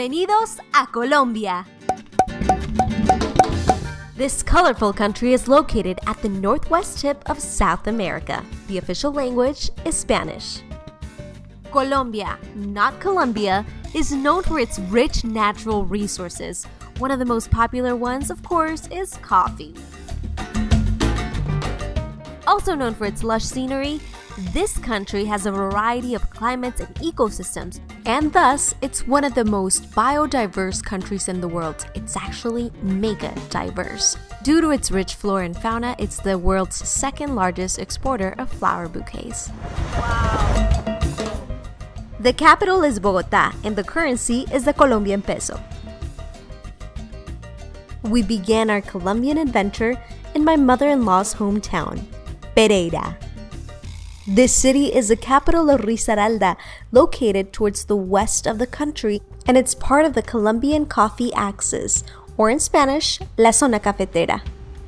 Bienvenidos a Colombia! This colorful country is located at the northwest tip of South America. The official language is Spanish. Colombia, not Colombia, is known for its rich natural resources. One of the most popular ones, of course, is coffee. Also known for its lush scenery, this country has a variety of climates and ecosystems, and thus, it's one of the most biodiverse countries in the world. It's actually mega diverse. Due to its rich flora and fauna, it's the world's second largest exporter of flower bouquets. Wow. The capital is Bogotá, and the currency is the Colombian peso. We began our Colombian adventure in my mother-in-law's hometown, Pereira. This city is the capital of Risaralda, located towards the west of the country, and it's part of the Colombian coffee axis, or in Spanish, la zona cafetera.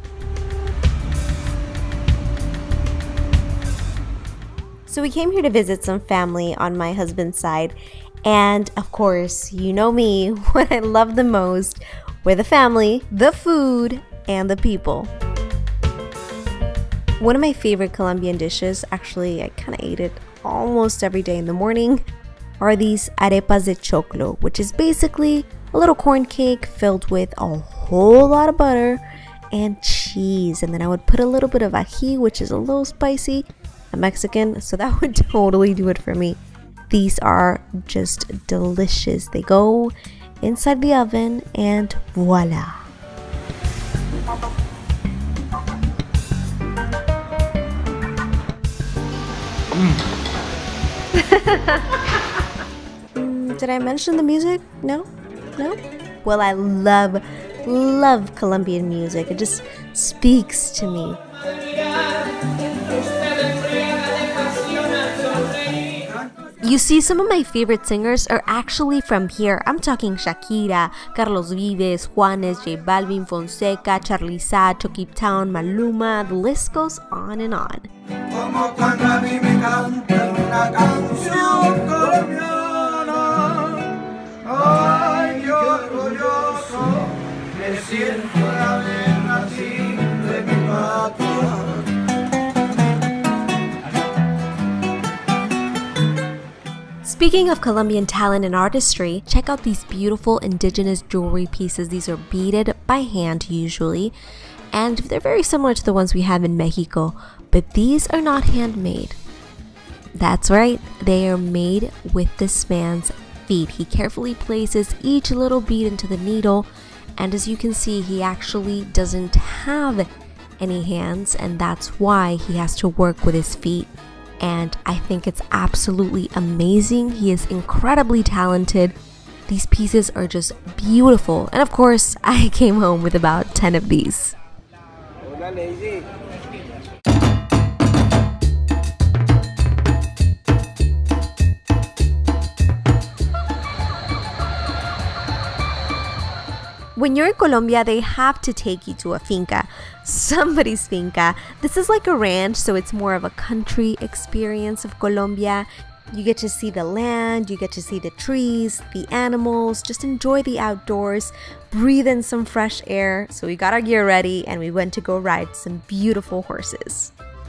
So we came here to visit some family on my husband's side, and of course, you know me, what I love the most were the family, the food, and the people. One of my favorite Colombian dishes, actually I kind of ate it almost every day in the morning, are these arepas de choclo, which is basically a little corn cake filled with a whole lot of butter and cheese. And then I would put a little bit of ají, which is a little spicy. I'm Mexican, so that would totally do it for me. These are just delicious. They go inside the oven and voila. Did I mention the music? No? No? Well, I love Colombian music. It just speaks to me. You see, some of my favorite singers are actually from here. I'm talking Shakira, Carlos Vives, Juanes, J Balvin, Fonseca, Charly Sacho, Keep Town, Maluma, the list goes on and on. Speaking of Colombian talent and artistry, check out these beautiful indigenous jewelry pieces. These are beaded by hand usually, and they're very similar to the ones we have in Mexico, but these are not handmade. That's right, they are made with this man's feet. He carefully places each little bead into the needle, and as you can see, he actually doesn't have any hands, and that's why he has to work with his feet. And I think it's absolutely amazing. He is incredibly talented. These pieces are just beautiful. And of course, I came home with about 10 of these. When you're in Colombia, they have to take you to a finca, somebody's finca. This is like a ranch, so it's more of a country experience of Colombia. You get to see the land, you get to see the trees, the animals, just enjoy the outdoors, breathe in some fresh air. So we got our gear ready and we went to go ride some beautiful horses.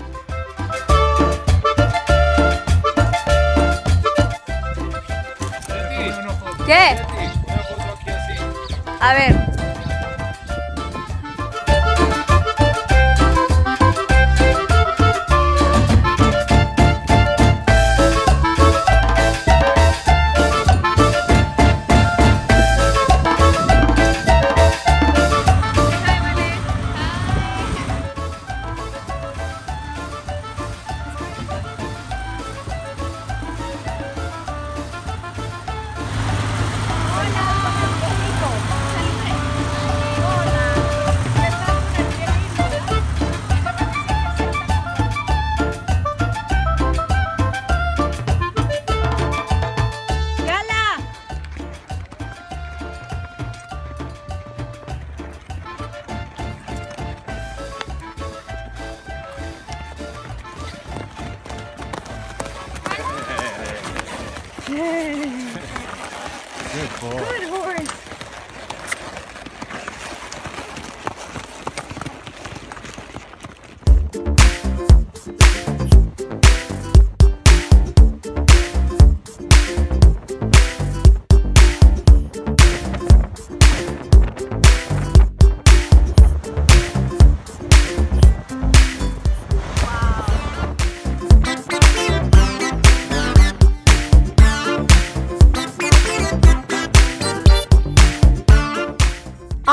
¿Qué? A ver.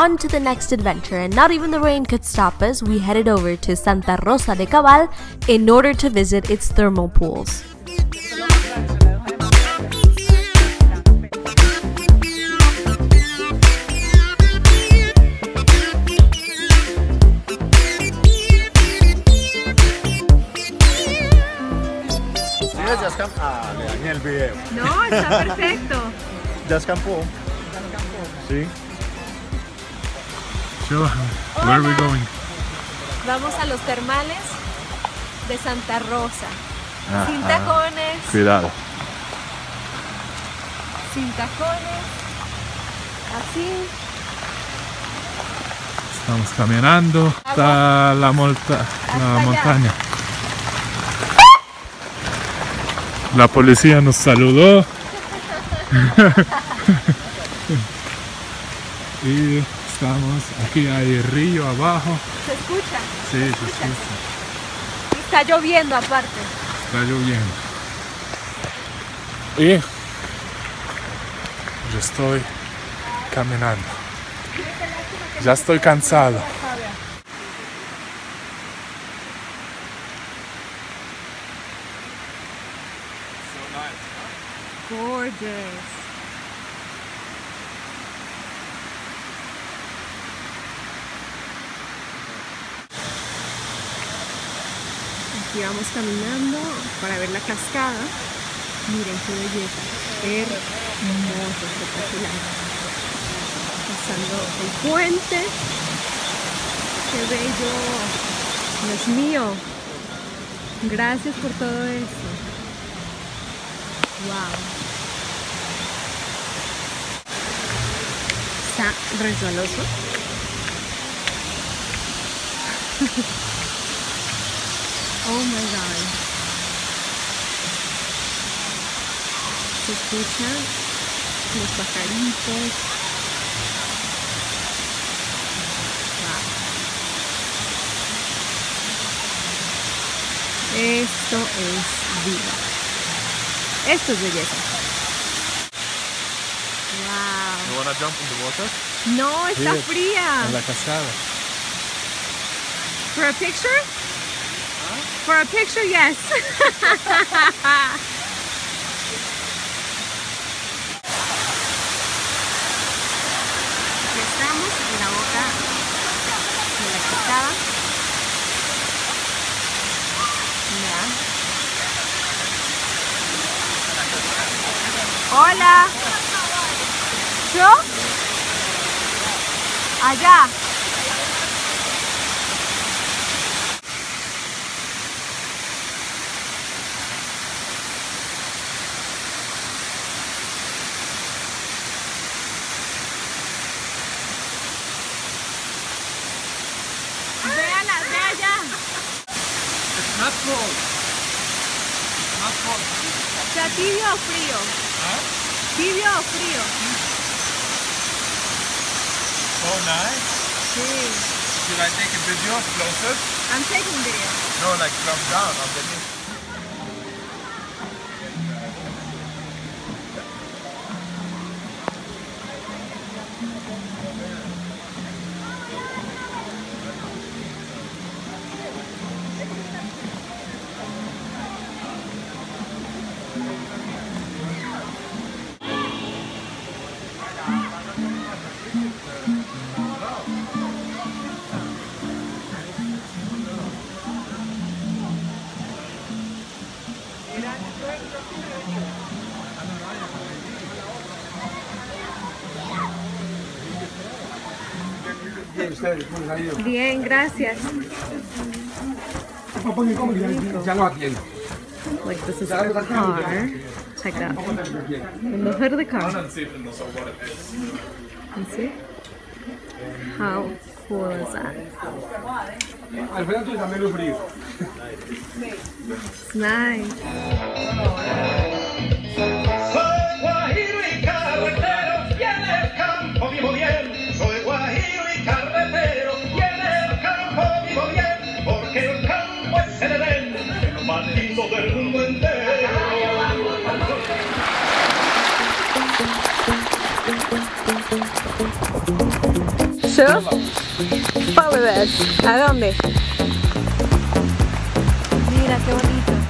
on to the next adventure, and not even the rain could stop us. We headed over to Santa Rosa de Cabal in order to visit its thermal pools. Le dañé el video. No, está perfecto. ¿Ya escampó? Sí. So, where are we going? Vamos a los termales de Santa Rosa. Sin tacones. Cuidado. Sin tacones. Así. Estamos caminando hasta la montaña. La policía nos saludó. Y estamos aquí, hay río abajo. ¿Se escucha? Sí, se escucha. Y está lloviendo aparte. Está lloviendo. Y yo estoy caminando. Ya estoy cansado. Gorgeous. Aquí vamos caminando para ver la cascada. Miren qué belleza. Hermoso, espectacular. Pasando el puente. Qué bello. Dios mío. Gracias por todo eso. Wow. Está resbaloso. Oh my god. Se escuchan los pajaritos. Wow. Esto es vida. Esto es belleza. Wow. You wanna jump in the water? No, está Sí, fría. en la cascada. For a picture? For a picture, yes. Aquí estamos en la boca de la cascada. Mira. Hola. ¿Yo? Allá. Véala, ve allá. It's not cold. It's not cold. ¿Está tibio o frío? ¿Tibio o frío? So nice. Sí. Should I take a video closer? I'm taking video. No, like from down underneath. Bien, gracias. Like, this is our car. Check it out. In the hood of the car. You see? How cool is that? It's nice. Soy guajiro y carretero, y en el campo vivo bien. Soy guajiro y carretero, y en el campo vivo bien. Porque el campo es el Edén, lo más lindo del mundo entero. mucho. Follow us. ¿A dónde? Mira qué bonito.